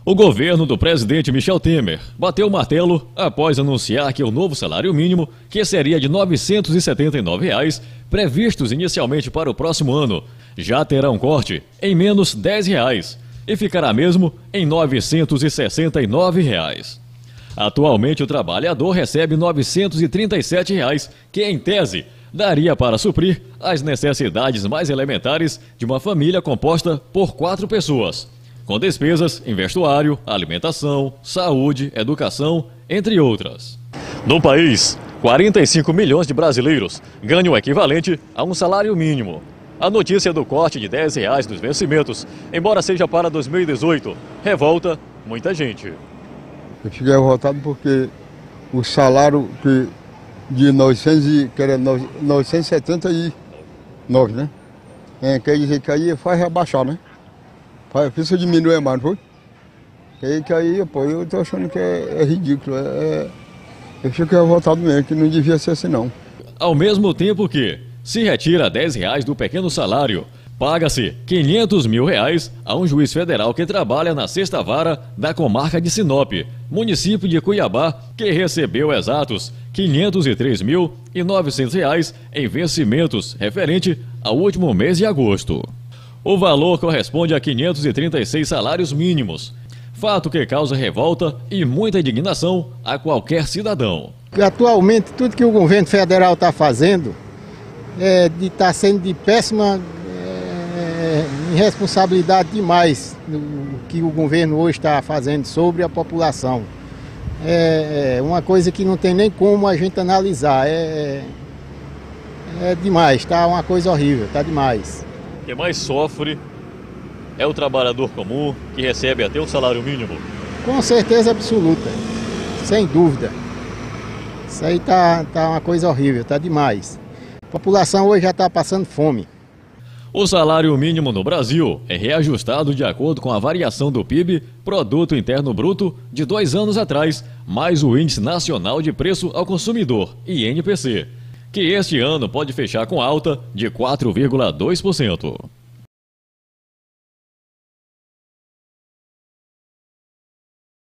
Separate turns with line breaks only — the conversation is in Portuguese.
O governo do presidente Michel Temer bateu o martelo após anunciar que o novo salário mínimo, que seria de R$ 979, previstos inicialmente para o próximo ano, já terá um corte em menos R$ 10 e ficará mesmo em R$ 969. Atualmente o trabalhador recebe R$ 937, que em tese daria para suprir as necessidades mais elementares de uma família composta por 4 pessoas, com despesas em vestuário, alimentação, saúde, educação, entre outras. No país, 45 milhões de brasileiros ganham o equivalente a um salário mínimo. A notícia do corte de R$ 10 dos vencimentos, embora seja para 2018, revolta muita gente.
Eu fiquei revoltado porque o salário de 979, né? Quer dizer que aí faz rebaixar, né? Precisa diminuir mais, não foi? Que aí, pô, eu tô achando que é ridículo. Eu fiquei revoltado mesmo, que não devia ser assim, não.
Ao mesmo tempo que se retira R$ 10 do pequeno salário, paga-se R$ 500 mil a um juiz federal que trabalha na 6ª Vara da comarca de Sinop, município de Cuiabá, que recebeu exatos R$ 503.900 em vencimentos referente ao último mês de agosto. O valor corresponde a 536 salários mínimos, fato que causa revolta e muita indignação a qualquer cidadão.
Atualmente, tudo que o governo federal está fazendo está sendo de péssima irresponsabilidade demais o que o governo hoje está fazendo sobre a população. É uma coisa que não tem nem como a gente analisar. É demais, está uma coisa horrível, está demais.
Quem mais sofre é o trabalhador comum, que recebe até o salário mínimo.
Com certeza absoluta, sem dúvida. Isso aí tá uma coisa horrível, tá demais. A população hoje já está passando fome.
O salário mínimo no Brasil é reajustado de acordo com a variação do PIB, Produto Interno Bruto, de 2 anos atrás, mais o Índice Nacional de Preço ao Consumidor, INPC, que este ano pode fechar com alta de 4,2%.